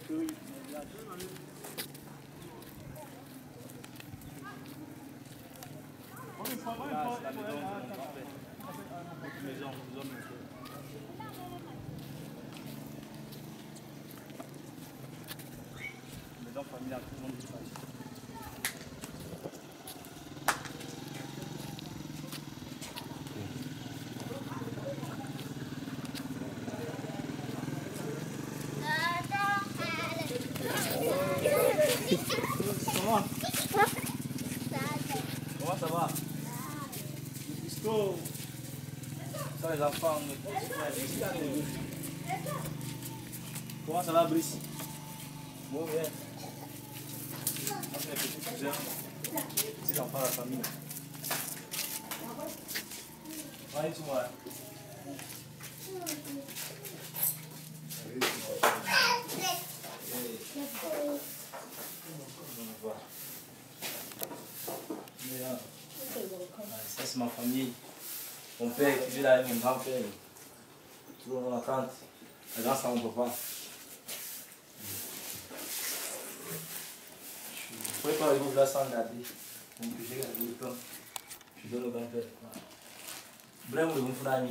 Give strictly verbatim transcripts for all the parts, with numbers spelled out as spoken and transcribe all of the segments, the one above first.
Maison familiale, tout le monde dit ça. Comment? Comment ça va? Bisco. Ça les enfants. Comment ça va, Brice? Bon, bien. C'est les petits cousins. Petits enfants de la famille. Allez, tu vois. Ça c'est ma famille. Mon père qui vit là avec mon grand-père. Toujours ma tante. La grâce à mon papa. Je ne pourrais pas arriver là sans regarder. Donc j'ai regardé le plan. Je donne au grand-père. Bref, vous me ami.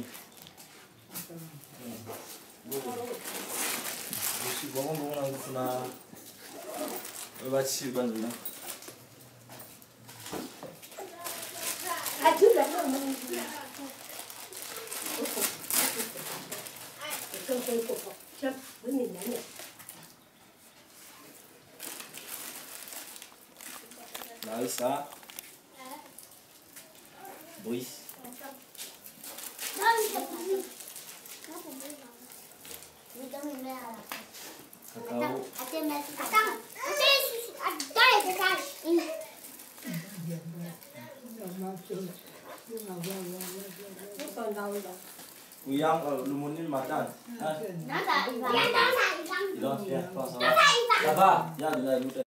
Je suis vraiment bon dans le funa. Je vais te dire là. Larissa. Brice. Cacao. Uyang lumunin makan. Identifié, ça va. Ça va, il y a de la lutte.